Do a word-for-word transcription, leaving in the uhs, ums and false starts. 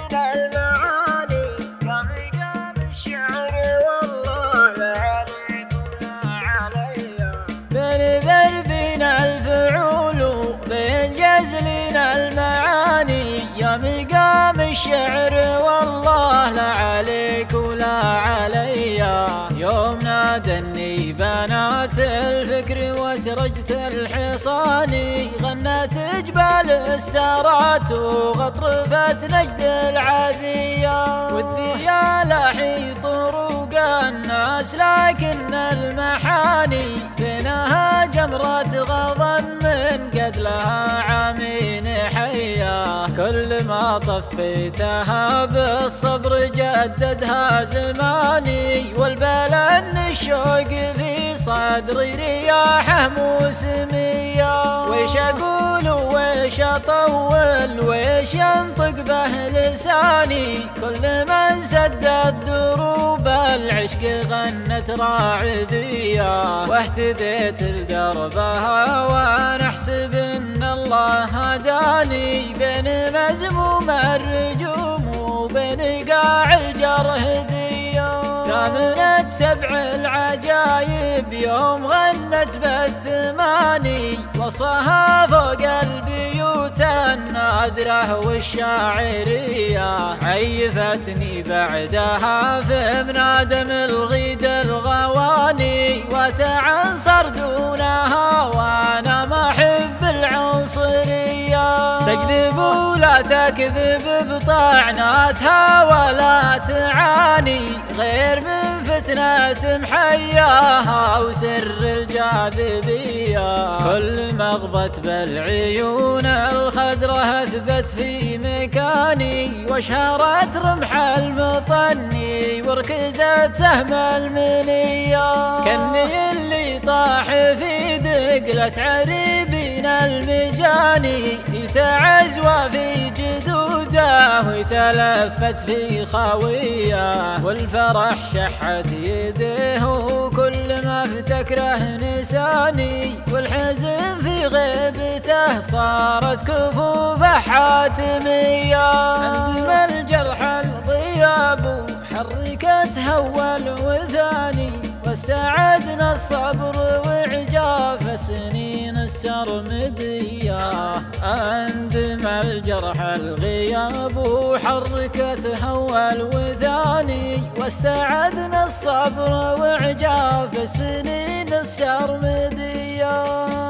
المعاني كمقام الشعر والله لا عليك ولا عليا. بين ذربنا الفعول بين جزلنا المعاني يا مقام الشعر والله لا عليك ولا عليا. يوم نادني بنات الفكر وسرجت الحصاني غنت جبال السارات وغطرفت نجد العادية. ودي يا لاحي طرق الناس لكن المحاني بينها جمرة غضا من قد لها عامين حيا. كل ما طفيتها بالصبر جددها زماني والبلن الشوق في صدري رياحه موسمية. ويش اقول ويش اطول ويش ينطق به لساني كل من سدت دروب العشق غنت راعبية. واهتديت لدربها وانا احسب ان الله هداني بين مزموم الرجوم وبين قاع الجرهدية. ثامنت سبع العجايب يوم غنت بالثماني وصفها فوق البيوت النادرة والشاعرية. عيفتني بعدها في منادم الغيد الغواني وتعنصر دونها وانا ما احب العنصرية. تكذب ولا تكذب بطعناتها ولا تعاني غير من فتنة محياها وسر الجاذبية. كل مغبت بالعيون الخضرة اثبت في مكاني واشهرت رمح المطني وركزت سهم المنية. كني اللي طاح في دقلة عريبين المجاني يتعزوى في جدوده ويتلفت في خاوية. والفرح شحت يديه وكل ما افتكره نساني والحزن في غيبته صارت كفوفه حاتمية. عندما الجرح الضياب حركت هول وثاني وساعدنا الصبر وعجاف سنين السرمدية. عندما الجرح الغياب وحركت هول وثاني واستعدنا الصبر وعجاف سنين السرمدية.